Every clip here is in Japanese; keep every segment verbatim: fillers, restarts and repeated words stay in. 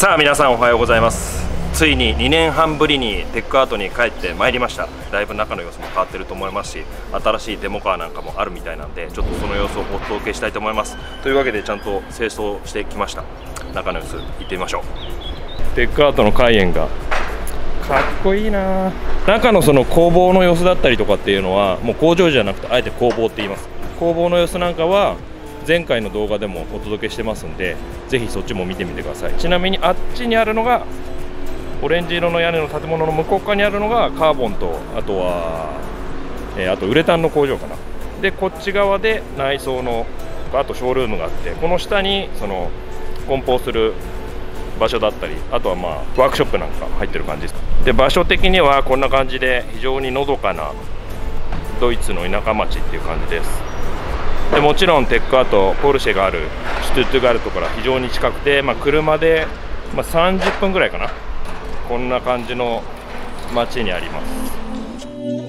さあ皆さんおはようございます。ついににねんはんぶりにテックアートに帰ってまいりました。だいぶ中の様子も変わってると思いますし、新しいデモカーなんかもあるみたいなんで、ちょっとその様子をお届けしたいと思います。というわけでちゃんと清掃してきました。中の様子行ってみましょう。テックアートの開園がかっこいいな。中のその工房の様子だったりとかっていうのはもう工場じゃなくてあえて工房って言います。工房の様子なんかは前回の動画でもお届けしてますんで、ぜひそっちも見てみてください。ちなみにあっちにあるのがオレンジ色の屋根の建物の向こう側にあるのがカーボンと、あとは、えー、あとウレタンの工場かな。でこっち側で内装のあとショールームがあって、この下にその梱包する場所だったり、あとはまあワークショップなんか入ってる感じです。で場所的にはこんな感じで非常にのどかなドイツの田舎町っていう感じです。でもちろんテックアートポルシェがあるシュトゥットガルトから非常に近くて、まあ、車で、まあ、さんじゅっぷんぐらいかな。こんな感じの街にあります。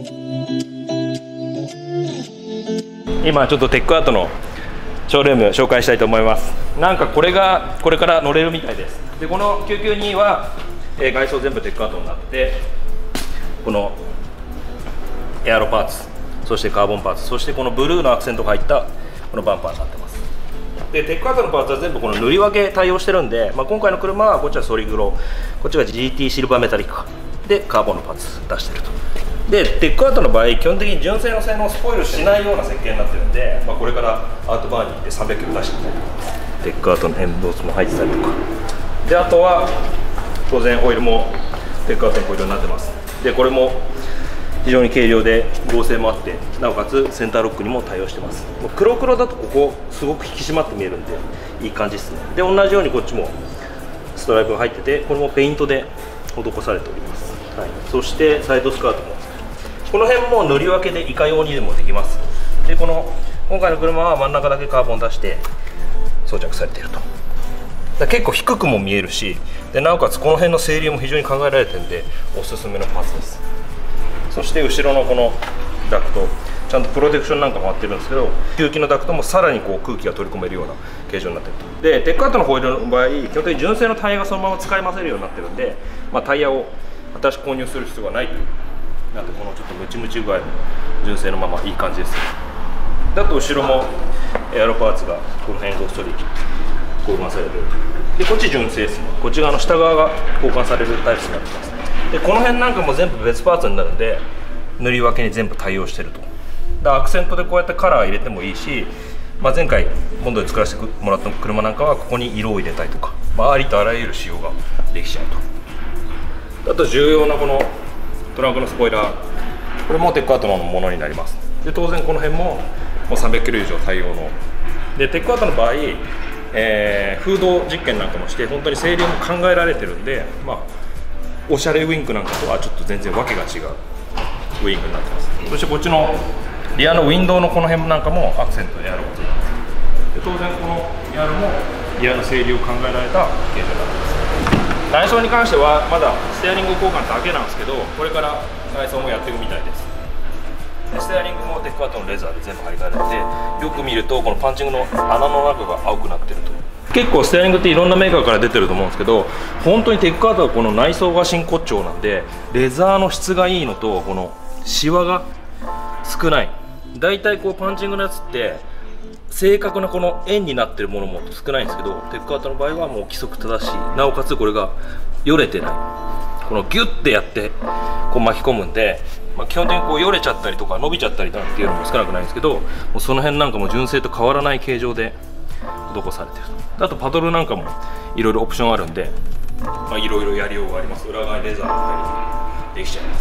今ちょっとテックアートのショールーム紹介したいと思います。なんかこれがこれから乗れるみたいです。でこのきゅうきゅうには、えー、外装全部テックアートになって、このエアロパーツ、そしてカーボンパーツ、そしてこのブルーのアクセントが入ったこのバンパーになってます。でテックアートのパーツは全部この塗り分け対応してるんで、まあ、今回の車はこっちはソリグロ、こっちが ジーティー シルバーメタリックでカーボンのパーツ出してると。でテックアートの場合基本的に純正の性能をスポイルしないような設計になってるんで、まあ、これからアートバーに行ってさんびゃくキロ出してみたいと思います。テックアートのエンボースも入ってたりとかで、あとは当然オイルもテックアートのホイールになってます。でこれも非常に軽量で剛性もあって、なおかつセンターロックにも対応してます。黒黒だとここすごく引き締まって見えるんでいい感じですね。で同じようにこっちもストライプが入ってて、これもペイントで施されております、はい、そしてサイドスカートもこの辺も塗り分けでいかようにでもできます。でこの今回の車は真ん中だけカーボン出して装着されていると。だ結構低くも見えるし、でなおかつこの辺の整理も非常に考えられてるんでおすすめのパーツです。そして後ろのこのダクト、ちゃんとプロテクションなんかもあってるんですけど、吸気のダクトもさらにこう空気が取り込めるような形状になってると。でテックアートのホイールの場合基本的に純正のタイヤがそのまま使い回せるようになってるんで、まあ、タイヤを新しく購入する必要がないという。なんでこのちょっとムチムチ具合も純正のままいい感じです。であと後ろもエアロパーツがこの辺ごっそり交換される。でこっち純正ですね。こっち側の下側が交換されるタイプになってます。でこの辺なんかも全部別パーツになるんで塗り分けに全部対応してると。でアクセントでこうやってカラー入れてもいいし、まあ、前回モンドで作らせてもらった車なんかはここに色を入れたりとか、まあ、ありとあらゆる仕様ができちゃうと。あと重要なこのトランクのスポイラー、これもテックアートのものになります。で当然この辺ももうさんびゃくキロ以上対応ので、テックアートの場合、えー、風洞実験なんかもして本当に整理も考えられてるんで、まあおしゃれウインクなんかとはちょっと全然わけが違うウインクになってます。そしてこっちのリアのウィンドウのこの辺なんかもアクセントでやることになってます。で当然このリアルもリアの整理を考えられた形状になってます。内装に関してはまだステアリング交換だけなんですけど、これから内装もやっていくみたいです。でステアリングもテックアートのレザーで全部張り替えられて、よく見るとこのパンチングの穴の中が青くなってると。結構ステアリングっていろんなメーカーから出てると思うんですけど、本当にテックアートはこの内装が真骨頂なんで、レザーの質がいいのとこのシワが少ない。だいたいこうパンチングのやつって正確なこの円になってるものも少ないんですけど、テックアートの場合はもう規則正しい、なおかつこれがよれてない、このギュッてやってこう巻き込むんで、まあ、基本的にこうよれちゃったりとか伸びちゃったりなんていうのも少なくないんですけど、もうその辺なんかも純正と変わらない形状で施されてると。あとパドルなんかもいろいろオプションあるんで、まあ、いろいろやりようがあります。裏側にレザーだったりできちゃいます。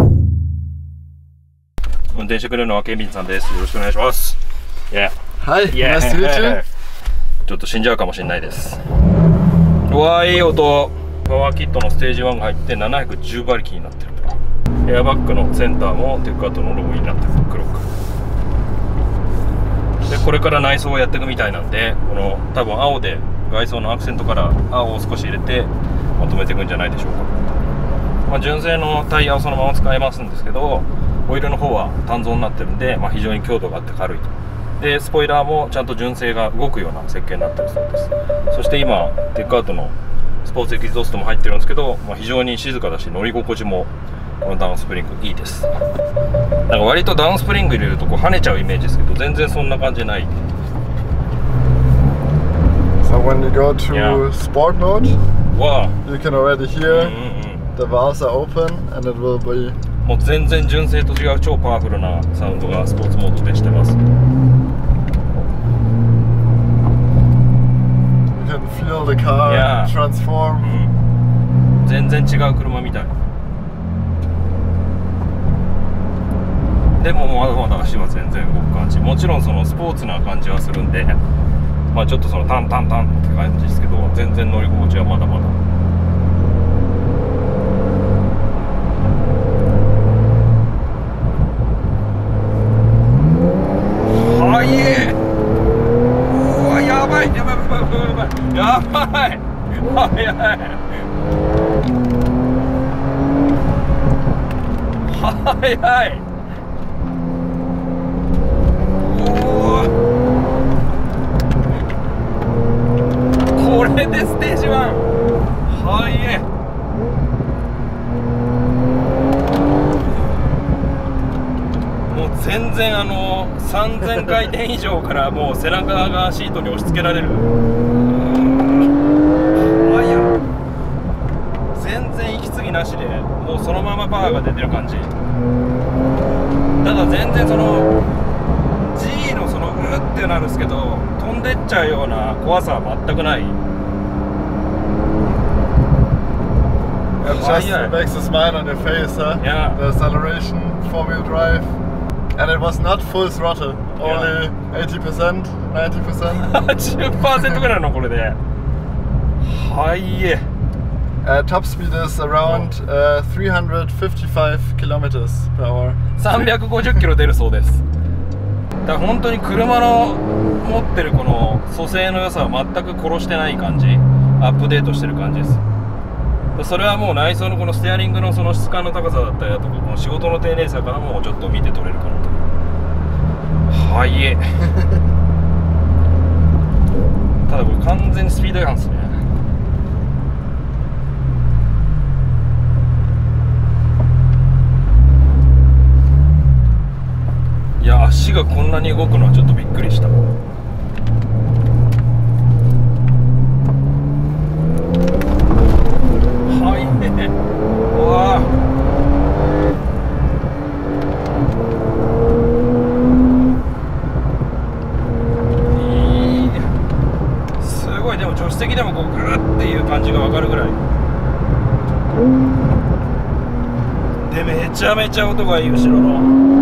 運転してくれるのはケンビンさんです。よろしくお願いします。いや、 はい、ナイストゥーチュー。 ちょっと死んじゃうかもしれないです。うわー、いい音。パワーキットのステージワンが入ってななひゃくじゅう馬力になってると。エアバッグのセンターもテックアートのロゴになってると、黒く。でこれから内装をやっていくみたいなんで、この多分青で外装のアクセントから青を少し入れてまとめていくんじゃないでしょうか。まあ、純正のタイヤをそのまま使えますんですけど、ホイールの方は単造になってるんで、まあ、非常に強度があって軽いと。でスポイラーもちゃんと純正が動くような設計になってるそうです。そして今テックアウトのスポーツエキゾーストも入ってるんですけど、まあ、非常に静かだし乗り心地もこのダウンスプリングいいです。なんか割とダウンスプリング入れるとこう跳ねちゃうイメージですけど、全然そんな感じない。 So when you go to Yeah. sport mode, Wow. you can already hear うんうん the valves are open and it will be もう全然純正と違う超パワフルなサウンドがスポーツモードでしてます。 you can feel the car Yeah. transform. うん、全然違う車みたい。でもまだまだ足は全然動く感じ。もちろんそのスポーツな感じはするんで、まあちょっとそのタンタンタンって感じですけど、全然乗り心地はまだまだ。はいえ。うわやばいやばいやばいやばいやばい。早い。早い。これでステージワン。はいえ。もう全然あのさんぜんかいてん以上からもう背中がシートに押し付けられる。はいや。全然息継ぎなしでもうそのままパワーが出てる感じ。ただ全然その G のそのうってなるんですけど、飛んでっちゃうような怖さは全くない。 It just makes a smile on your face, huh? Yeah. The acceleration, four-wheel drive. And it was not full throttle, only eighty percent, ninety percent. はちじゅっパーセント ぐらいのこれで。はいえ。 Uh, top speed is around uh, three hundred fifty-five kilometers per hour. さんびゃくごじゅっキロ出るそうです。だから本当に車の持ってるこの蘇生の良さは全く殺してない感じ、アップデートしてる感じです。それはもう内装のこのステアリングのその質感の高さだったりだとか、この仕事の丁寧さからもちょっと見て取れるかなと。はいえ。ただこれ完全にスピード違反ですね。いや、足がこんなに動くのはちょっとびっくりした。はいね。うわいいね。すごい。でも助手席でもこうグーっていう感じが分かるぐらいで、めちゃめちゃ音がいい。後ろの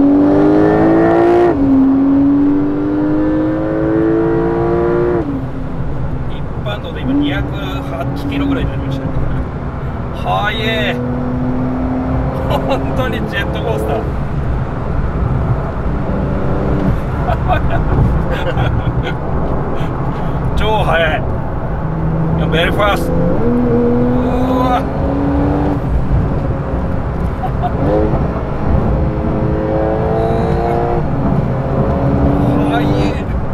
今にひゃくはちキロぐらいになりました。はえー、本当にジェットコースター。超速い。ベルファースト。うわはいえー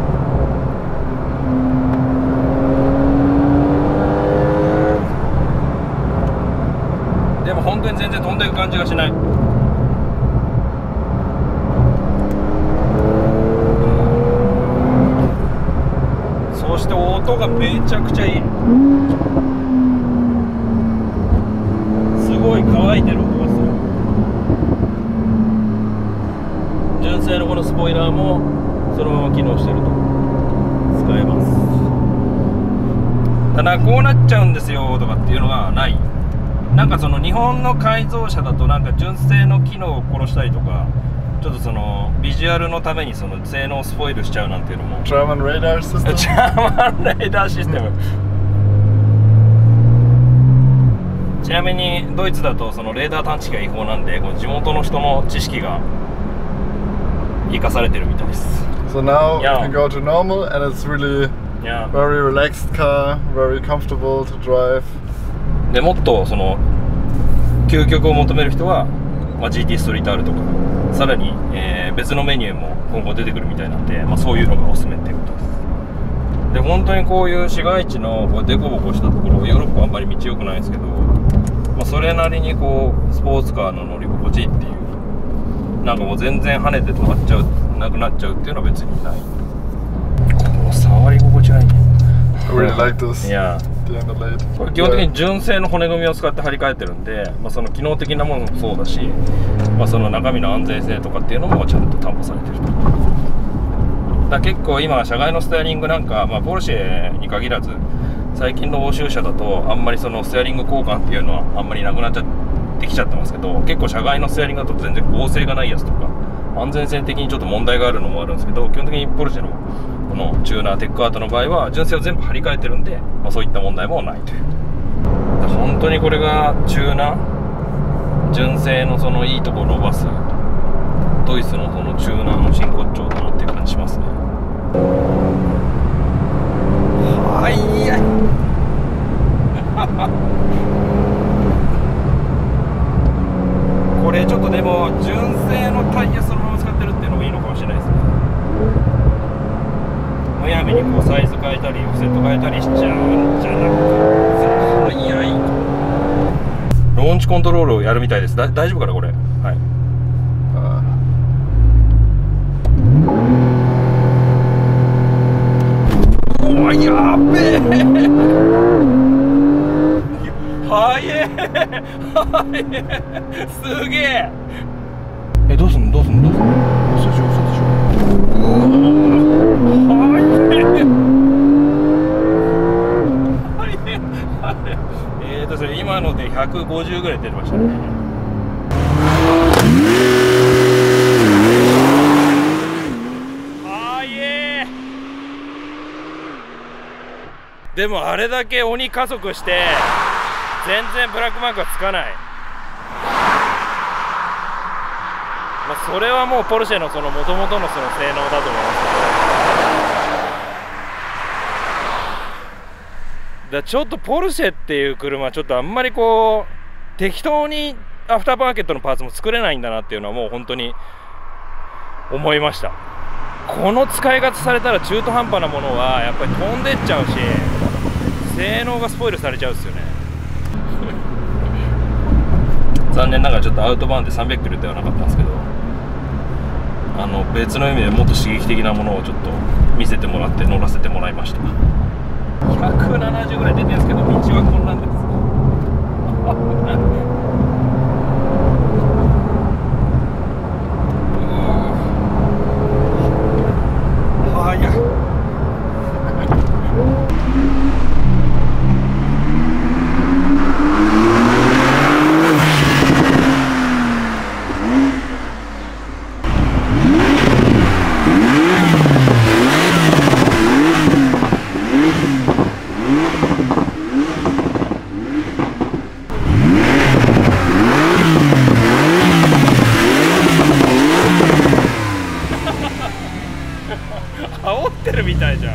でも本当に全然飛んでいく感じがしない。そして音がめちゃくちゃいい。すごい乾いてる音がする。純正のこのスポイラーもそのまま機能してると使えます。ただこうなっちゃうんですよとかっていうのがない。なんかその日本の改造車だとなんか純正の機能を殺したりとか、ちょっとそのビジュアルのためにその性能をスポイルしちゃうなんていうのも。 German radar system. ジャーマンレーダーシステム。ちなみにドイツだとそのレーダー探知が違法なんで、この地元の人の知識が生かされてるみたいです。 So now Yeah. we can go to normal and it's really Yeah. very relaxed car, very comfortable to drive. でもっとその究極を求める人は、まあ、ジーティー ストリート R とかさらに、えー、別のメニューも今後出てくるみたいなんで、まあ、そういうのがおすすめっていうことです。 で本当にこういう市街地のこうデコボコしたところ、ヨーロッパあんまり道良くないんですけど、まあ、それなりにこうスポーツカーの乗り心地っていう、なんかもう全然跳ねて止まっちゃうなくなっちゃうっていうのは別にない。この触り心地がいいね。 I really like this. いや、これ基本的に純正の骨組みを使って張り替えてるんで、まあ、その機能的なものもそうだし、まあ、その中身の安全性とかっていうのもちゃんと担保されてると。だ結構今車外のステアリングなんか、まあ、ポルシェに限らず最近の欧州車だとあんまりそのステアリング交換っていうのはあんまりなくなっちゃってきちゃってますけど、結構車外のステアリングだと全然剛性がないやつとか安全性的にちょっと問題があるのもあるんですけど、基本的にポルシェのこのチューナーテックアートの場合は純正を全部張り替えてるんで、まあ、そういった問題もないという。本当にこれがチューナー純正のそのいいところを伸ばすドイツのそのチューナーの真骨頂だなっていう感じしますね。はいやいこれちょっとでも純正のタイヤそのまま使ってるっていうのもいいのかもしれないですね。むやみにこうサイズ変えたりオフセット変えたりしちゃうんじゃなくて、はいやいローンチコントロールをやるみたいです。だ大丈夫かなこれ。はい。うわやっべえはえはえすげええどうすんのどうすんのどうすんの嘘でしょ嘘でしょはえはええーとそれ今のでひゃくごじゅうぐらい出てましたね。でもあれだけ鬼加速して全然ブラックマークがつかない、まあ、それはもうポルシェのその元々のその性能だと思いますけど、だちょっとポルシェっていう車ちょっとあんまりこう適当にアフターマーケットのパーツも作れないんだなっていうのはもう本当に思いました。この使い方されたら中途半端なものはやっぱり飛んでっちゃうし性能がスポイルされちゃうんですよね残念ながらちょっとアウトバーンでさんびゃくキロではなかったんですけど、あの別の意味でもっと刺激的なものをちょっと見せてもらって乗らせてもらいました。ひゃくななじゅうぐらい出てるんですけど道はこんなんですはや煽ってるみたいじゃん。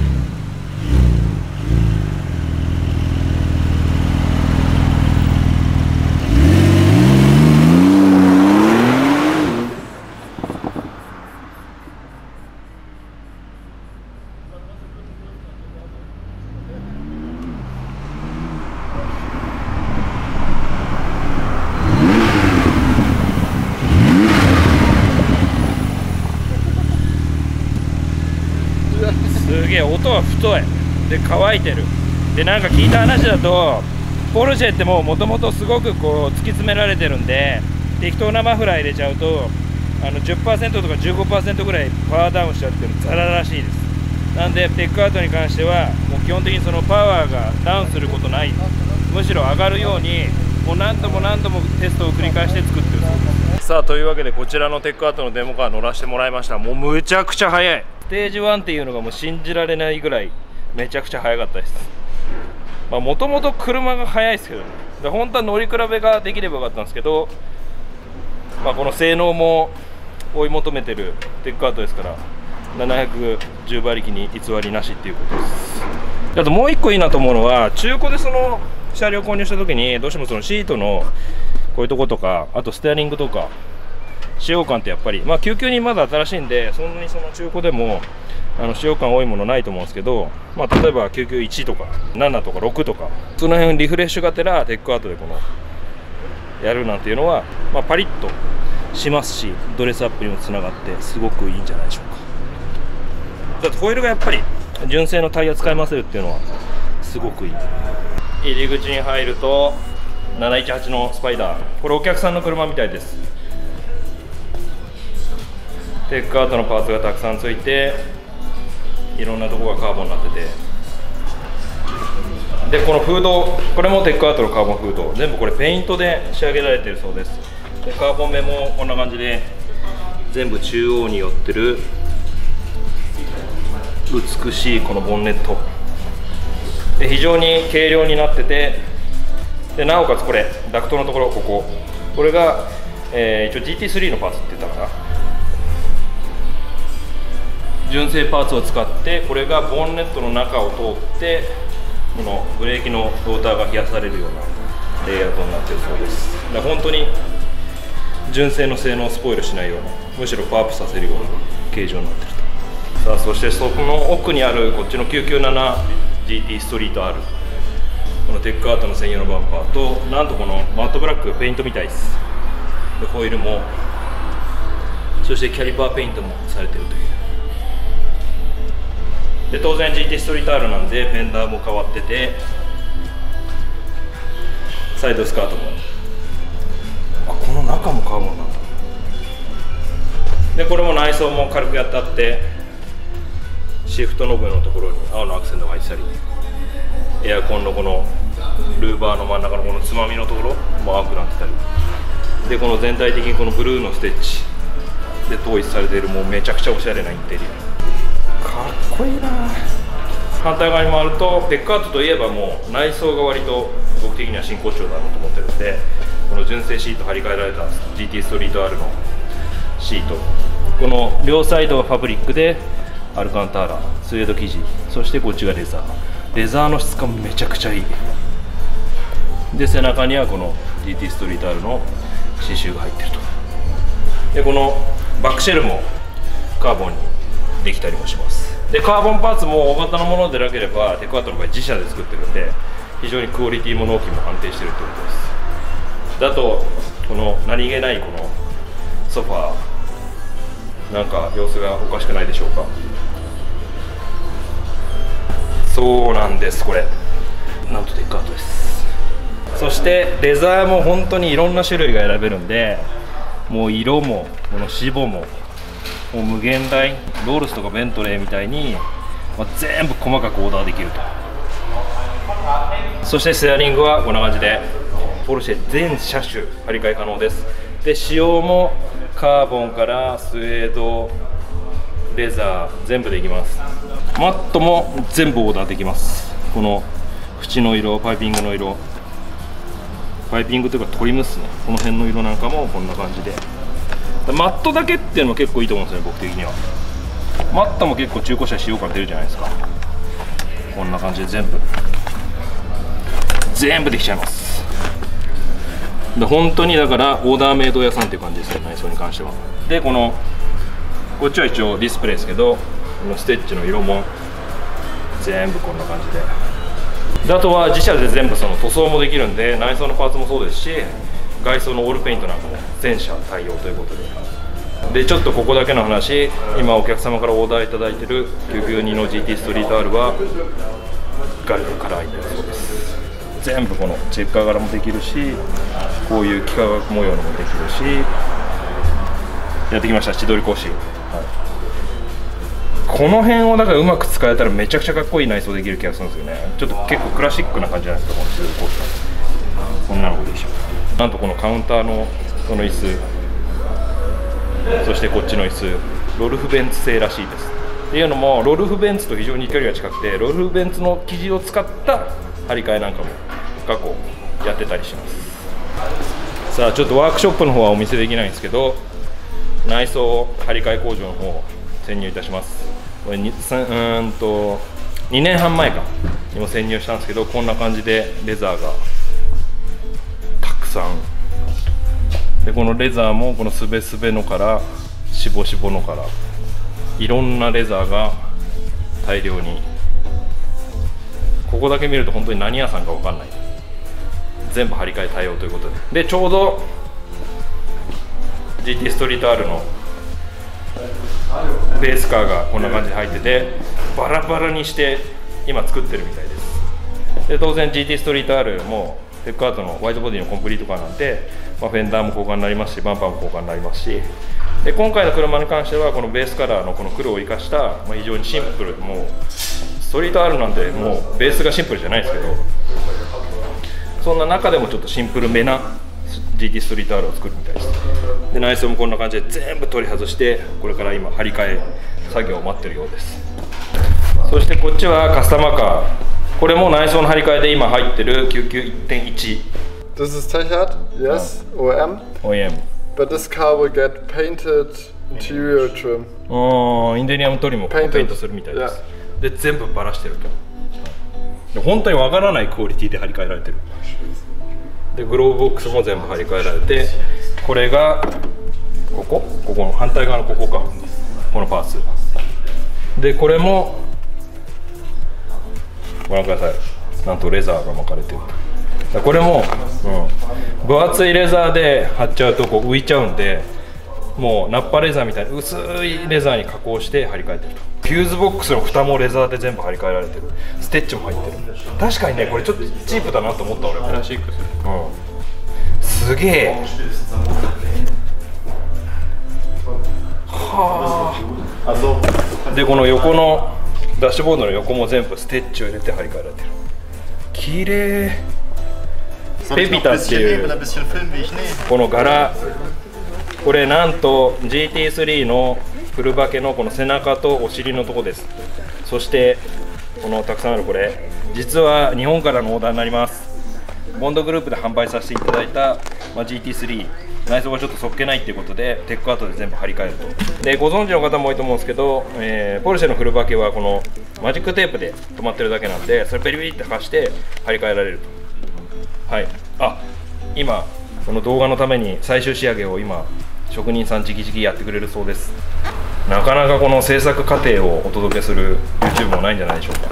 すげえ音は太いで乾いてるで、なんか聞いた話だとポルシェってもうもともとすごくこう突き詰められてるんで、適当なマフラー入れちゃうとあの じゅっパーセント とか じゅうごパーセント ぐらいパワーダウンしちゃうっていうのザラらしいです。なんでテックアウトに関してはもう基本的にそのパワーがダウンすることない、むしろ上がるようにもう何度も何度もテストを繰り返して作ってるそうです。さあというわけでこちらのテックアウトのデモカー乗らせてもらいました。もうむちゃくちゃ速い。ステージワンっていうのがもう信じられないぐらいめちゃくちゃ速かったです。もともと車が速いですけどね、で本当は乗り比べができればよかったんですけど、まあ、この性能も追い求めてるテックアウトですからななひゃくじゅう馬力に偽りなしっていうことです。あともう一個いいなと思うのは、中古でその車両購入した時にどうしてもそのシートのこういうとことか、あとステアリングとか使用感ってやっぱり、まあ、きゅうきゅうにまだ新しいんで、そんなにその中古でもあの使用感多いものないと思うんですけど、まあ、例えばきゅうきゅういちとかななとかろくとか、その辺リフレッシュがてらテックアートでこのやるなんていうのは、まあ、パリッとしますし、ドレスアップにもつながってすごくいいんじゃないでしょうか。だってホイールがやっぱり純正のタイヤ使い回せるっていうのはすごくいい。入り口に入るとなないちはちのスパイダー、これお客さんの車みたいです。テックアートのパーツがたくさんついて、いろんなところがカーボンになってて、でこのフード、これもテックアートのカーボンフード、全部これペイントで仕上げられてるそうです。でカーボン目もこんな感じで全部中央に寄ってる美しいこのボンネットで、非常に軽量になってて、でなおかつこれダクトのところ、こここれが、えー、一応 ジーティースリー のパーツって言ったかな、純正パーツを使って、これがボンネットの中を通ってこのブレーキのローターが冷やされるようなレイアウトになっているそうです。だから本当に純正の性能をスポイルしないような、むしろパワーアップさせるような形状になっていると。さあそしてそこの奥にあるこっちの きゅうきゅうななジーティー ストリート R、 このテックアートの専用のバンパーと、なんとこのマットブラックペイントみたいです。でホイールも、そしてキャリパーペイントもされているという。で当然 ジーティー ストリート R なんでフェンダーも変わってて、サイドスカートも、あこの中もカーボンなんだ。でこれも内装も軽くやってあって、シフトノブのところに青のアクセントが入ってたり、エアコンのこのルーバーの真ん中のこのつまみのところも青くなってたりで、この全体的にこのブルーのステッチで統一されている、もうめちゃくちゃおしゃれなインテリア、かっこいいな。反対側に回ると、テックアートといえばもう内装が割と僕的には真骨頂だなと思ってるんで、この純正シート張り替えられた ジーティー ストリート R のシート、この両サイドはファブリックでアルカンターラ、スウェード生地、そしてこっちがレザー、レザーの質感めちゃくちゃいい。で背中にはこの ジーティー ストリート R の刺繍が入ってると。でこのバックシェルもカーボンにできたりもします。でカーボンパーツも大型のものでなければテックアートの場合自社で作ってるんで、非常にクオリティも納期も安定してるということです。だとこの何気ないこのソファー、なんか様子がおかしくないでしょうか。そうなんです、これなんとテックアートです。そしてレザーも本当にいろんな種類が選べるんで、もう色もこの脂肪ももう無限大、ロールスとかベントレーみたいに、まあ、全部細かくオーダーできると。そしてステアリングはこんな感じでポルシェ全車種張り替え可能です。で仕様もカーボンからスウェード、レザー全部できます。マットも全部オーダーできます。この縁の色、パイピングの色、パイピングというかトリムっすね、この辺の色なんかもこんな感じで、マットだけっていうのも結構いいと思うんですよね、僕的には。マットも結構中古車使用感出るじゃないですか。こんな感じで全部全部できちゃいます。で本当にだからオーダーメイド屋さんっていう感じですね、内装に関しては。でこのこっちは一応ディスプレイですけど、このステッチの色も全部こんな感じで、であとは自社で全部その塗装もできるんで、内装のパーツもそうですし、外装のオールペイントなんかも全社対応ということで。でちょっとここだけの話、今お客様からオーダーいただいているきゅうきゅうにの ジーティー ストリート R はガルフカラーになるそうです。全部このチェッカー柄もできるし、こういう幾何学模様のもできるし、やってきました千鳥格子、はい、この辺をだからうまく使えたらめちゃくちゃかっこいい内装できる気がするんですよね。ちょっと結構クラシックな感じじゃないですか、この千鳥格子。こんなのでしょう。なんとこのカウンターのこの椅子、そしてこっちの椅子、ロルフベンツ製らしいです。っていうのもロルフベンツと非常に距離が近くて、ロルフベンツの生地を使った張り替えなんかも過去やってたりします。さあちょっとワークショップの方はお見せできないんですけど、内装張り替え工場の方潜入いたします。これ に, うんとにねんはんまえかにも潜入したんですけど、こんな感じでレザーがたくさんでこのレザーもこのすべすべのからしぼしぼのからいろんなレザーが大量に、ここだけ見ると本当に何屋さんか分かんない、全部張り替え対応ということで、でちょうど ジーティー ストリート R のベースカーがこんな感じで入ってて、バラバラにして今作ってるみたいです。で当然 ジーティー ストリート R もテックアートのホワイトボディのコンプリートカーなんで、まあ、フェンダーも交換になりますし、バンパーも交換になりますし、で今回の車に関してはこのベースカラーのこの黒を生かした、まあ、非常にシンプル、もうストリート R なんでもうベースがシンプルじゃないですけど、そんな中でもちょっとシンプルめな ジーティー ストリート R を作るみたいです。で内装もこんな感じで全部取り外して、これから今張り替え作業を待ってるようです。そしてこっちはカスタマーカー、これも内装の張り替えで今入ってる キューキューいってんいち。 This is Techart, yes,オーエム. オーエム But this car will get painted interior trim. ああ、インテリアムトリムをペイントするみたいです。で全部バラしてると、で本当にわからないクオリティで張り替えられてる。でグローブボックスも全部張り替えられて、これがここここの反対側のここか、このパーツで、これもご覧ください、なんとレザーが巻かれてる。これも、うん、分厚いレザーで貼っちゃうとこう浮いちゃうんで、もうナッパレザーみたいに薄いレザーに加工して張り替えてると。フューズボックスの蓋もレザーで全部張り替えられてる。ステッチも入ってる。確かにね、これちょっとチープだなと思った俺も。プラスチックする、うん、すげえ。はあ。でこの横のダッシュボードの横も全部ステッチを入れて張り替えられてる。綺麗。ペピタっていうこの柄、これなんと ジーティースリー のフルバケのこの背中とお尻のとこです。そしてこのたくさんあるこれ、実は日本からのオーダーになります。ボンドグループで販売させていただいた、まあ、ジーティースリー、内装がちょっとそっけないっていうことでテックアートで全部張り替えると。でご存知の方も多いと思うんですけど、えー、ポルシェのフルバケはこのマジックテープで止まってるだけなんで、それペリペリって剥がして張り替えられると。はい、あ、今この動画のために最終仕上げを今職人さん直々やってくれるそうです。なかなかこの制作過程をお届けする YouTube もないんじゃないでしょうか。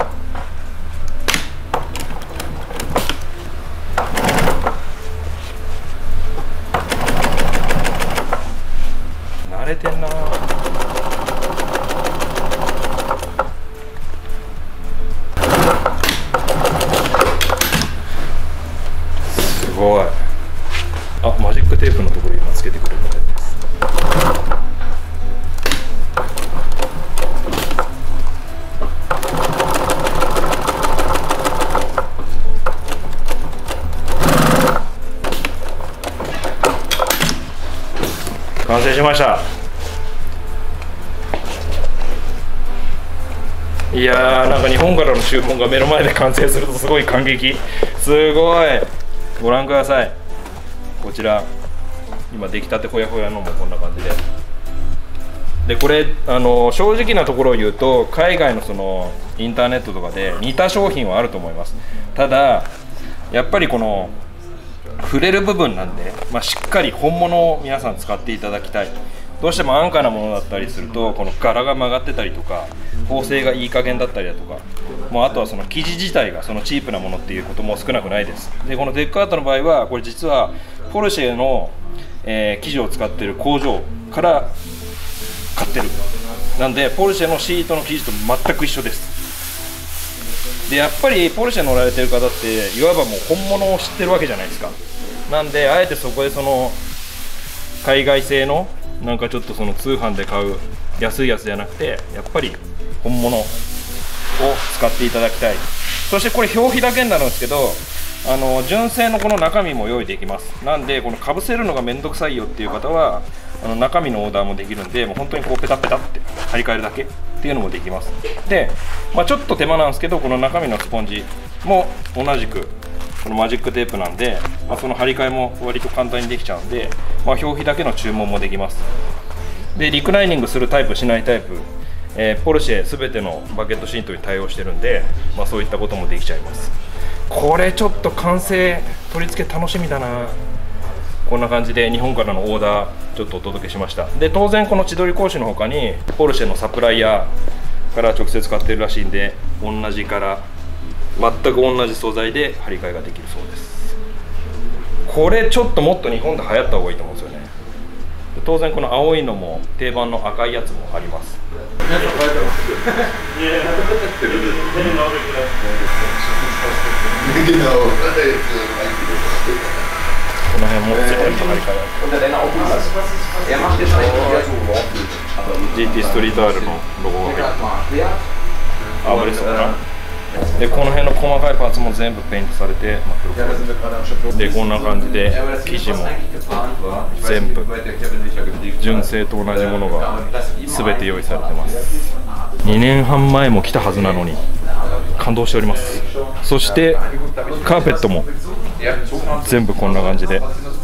慣れてんな。すごい。あ、マジックテープのところ今つけてくれるみたいです。完成しました。いやー、なんか日本からの注文が目の前で完成するとすごい感激。すごい。ご覧ください。こちら今出来たてほやほやのもこんな感じで、でこれあの正直なところを言うと、海外のそのインターネットとかで似た商品はあると思います。ただやっぱりこの触れる部分なんで、まあ、しっかり本物を皆さん使っていただきたい。どうしても安価なものだったりすると、この柄が曲がってたりとか縫製がいい加減だったりだとか、もうあとはその生地自体がそのチープなものっていうことも少なくないです。でこのテックアートの場合はこれ実はポルシェの、えー、生地を使っている工場から買ってる。なんでポルシェのシートの生地と全く一緒です。でやっぱりポルシェ乗られてる方っていわばもう本物を知ってるわけじゃないですか。なんであえてそこでその海外製のなんかちょっとその通販で買う安いやつじゃなくて、やっぱり本物を使っていただきたい。そしてこれ表皮だけになるんですけど、あの純正のこの中身も用意できます。なんでこのかぶせるのがめんどくさいよっていう方はあの中身のオーダーもできるんで、もう本当にこうペタペタって張り替えるだけっていうのもできます。で、まあ、ちょっと手間なんですけど、この中身のスポンジも同じくこのマジックテープなんで、まあ、その張り替えも割と簡単にできちゃうんで、まあ、表皮だけの注文もできます。でリクライニングするタイプしないタイプ、えー、ポルシェ全てのバケットシートに対応してるんで、まあ、そういったこともできちゃいます。これちょっと完成取り付け楽しみだな。 こんな感じで日本からのオーダーちょっとお届けしました。で当然この千鳥格子の他にポルシェのサプライヤーから直接買ってるらしいんで、同じから全く同じ素材で張り替えができるそうです。これちょっともっと日本で流行った方がいいと思うんですよね。当然この青いのも定番の赤いやつもあります。この辺も全部張り替えられてる。ジーティー ストリート アール のロゴが入ってる。あ、ブレストかな。でこの辺の細かいパーツも全部ペイントされて、まあ、でこんな感じで生地も全部純正と同じものが全て用意されてます。にねんはんまえも来たはずなのに感動しております。そしてカーペットも全部こんな感じで、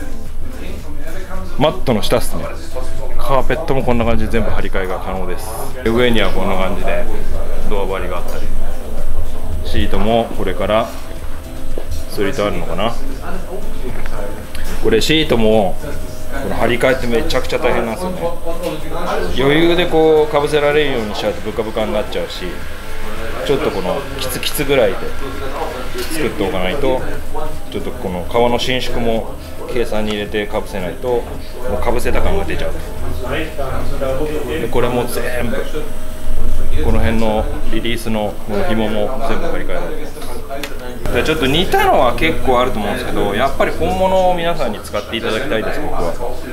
マットの下ですね。カーペットもこんな感じで全部張り替えが可能です。上にはこんな感じでドア張りがあったり、シートもこれからストリートあるのかな。これシートもこの張り替えってめちゃくちゃ大変なんですよね。余裕でこうかぶせられるようにしちゃうとブカブカになっちゃうし、ちょっとこのキツキツぐらいで作っておかないと、ちょっとこの革の伸縮も計算に入れてかぶせないともうかぶせた感が出ちゃうと。でこれも全部この辺のリリースのこの紐も全部張り替えられてます。でちょっと似たのは結構あると思うんですけど、やっぱり本物を皆さんに使っていただきたいです。僕は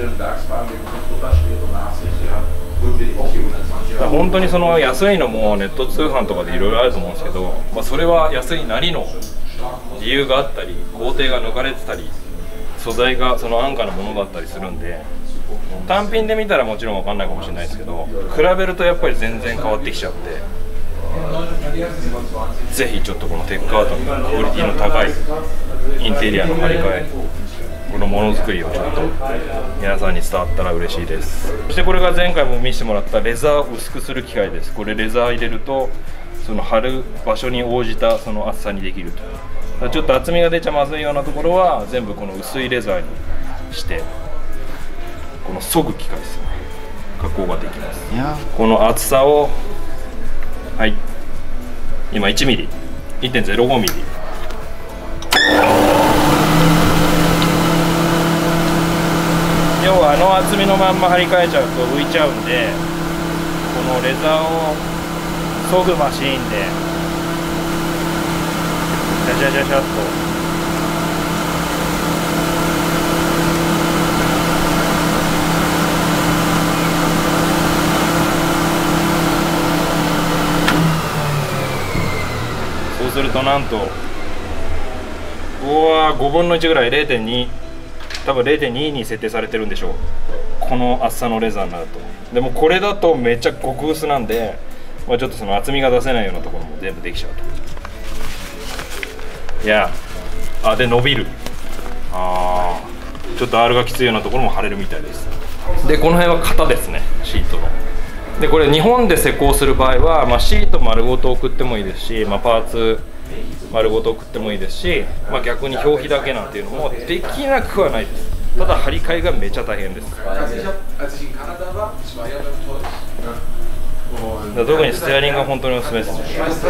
本当にその安いのもネット通販とかでいろいろあると思うんですけど、まあ、それは安いなりの理由があったり、工程が抜かれてたり、素材がその安価なものだったりするんで、単品で見たらもちろん分かんないかもしれないですけど、比べるとやっぱり全然変わってきちゃって、ぜひちょっとこのテックアートのクオリティの高いインテリアの張り替え、このものづくりをちょっと皆さんに伝わったら嬉しいです。そしてこれが前回も見せてもらったレザーを薄くする機械です。これレザー入れるとその貼る場所に応じたその厚さにできると。ちょっと厚みが出ちゃまずいようなところは全部この薄いレザーにしてこの削ぐ機械ですね、加工ができます。この厚さをはい今 いちミリ いってんゼロごミリ、要はあの厚みのまんま張り替えちゃうと浮いちゃうんで、このレザーを削ぐマシーンでシャシャシャシャっとそうするとなんとうわーごぶんのいちぐらい れいてんに 多分 れいてんに に設定されてるんでしょう、この厚さのレザーになると。でもこれだとめっちゃ極薄なんで、まあ、ちょっとその厚みが出せないようなところも全部できちゃうと。いやあで伸びる、あーちょっと アール がきついようなところも貼れるみたいです。でこの辺は型ですね、シートの。でこれ日本で施工する場合は、まあ、シート丸ごと送ってもいいですし、まあ、パーツ丸ごと送ってもいいですし、まあ、逆に表皮だけなんていうのもできなくはないです。ただ張り替えがめちゃ大変です。特にステアリングが本当におすすめですね。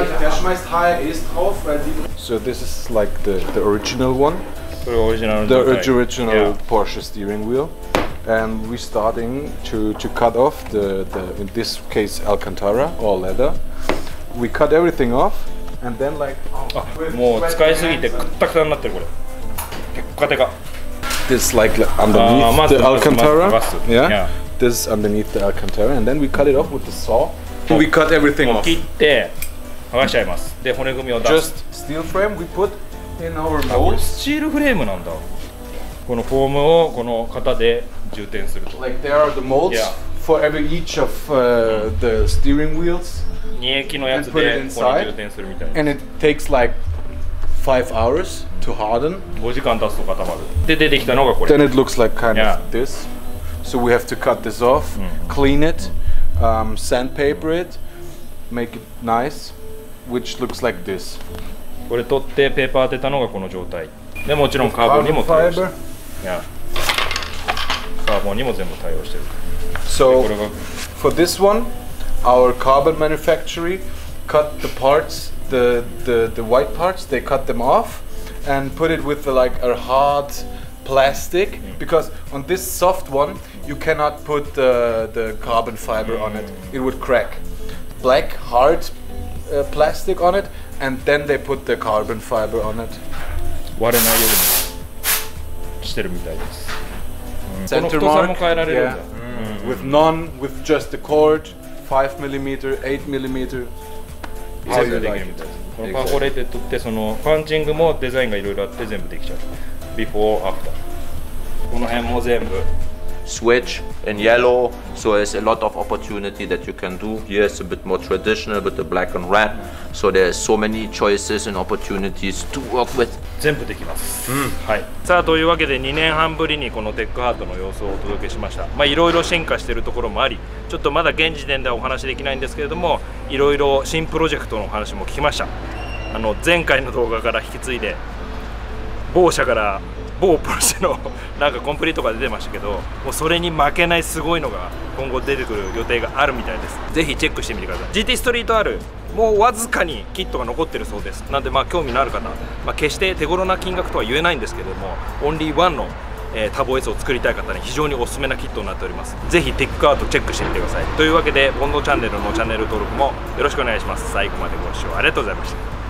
So this is like the the original one. これオリジナル The の状態 original Yeah. Porsche steering wheel, and we're starting to to cut off the the in this case Alcantara or leather. We cut everything off, and then like あもう使いすぎてくったくたになってるこれ。テッカテカ。 this like Ah, underneath must- the must- Alcantara. must- must- Yeah. yeah. This is underneath the Alcantara, and then we cut it off with the saw. We cut everything もう off. 切って剥がしちゃいます。で骨組みを出す。 Just steel frame we put in our あこれ molds. スチールフレームなんだ。このフォームをこの型で充填すると。 Like there are the molds Yeah. for every each of uh, the steering wheels, 二液のやつ And put で it ここに inside. 充填するみたいな。 and it takes like five hours to harden. ごじかん経つと固まる。で出てきたのがこれ。 Then it looks like kind Yeah. of this. So we have to cut this off, clean it, um, sandpaper it, make it nice, which looks like this. これ取ってペーパー当てたのがこの状態。でもちろんカーボンにも対応して Carbon る。 fiber. いやカーボンにも全部対応してる。 So これが for this one, our carbon manufacturer cut the parts, the, the the white parts, they cut them off and put it with the, like a hard plastic, because on this soft one you cannot put the the carbon fiber on it, it would crack. Black hard uh, plastic on it, and then they put the carbon fiber on it. 割れないようにしてるみたいです。この Center 太さも mark, 変えられるんだ。 yeah. with none, with just the cord, five millimeter, eight millimeter. 全部できるみたいです。このパーフォレーテッドってそのパンチングもデザインがいろいろあって全部できちゃう。Before, after。この辺も全部。 Switch in yellow, so there's a lot of opportunity that you can do. Here it's a bit more traditional with the black and red, so there's so many choices and opportunities to work with. 全部できます、はい、さあというわけでにねんはんぶりにこのテックハートの様子をお届けしました。まあいろいろ進化しているところもあり、ちょっとまだ現時点ではお話できないんですけれども、いろいろ新プロジェクトのお話も聞きました。あの前回の動画から引き継いで某社から某プロジェクトのなんかコンプリートが出てましたけど、もうそれに負けないすごいのが今後出てくる予定があるみたいです。ぜひチェックしてみてください。 ジーティー ストリート R もうわずかにキットが残ってるそうです。なんでまあ興味のある方、まあ、決して手頃な金額とは言えないんですけれども、オンリーワンの、えー、タボ S を作りたい方に非常におすすめなキットになっております。ぜひテックアートチェックしてみてください。というわけでボンドチャンネルのチャンネル登録もよろしくお願いします。最後までご視聴ありがとうございました。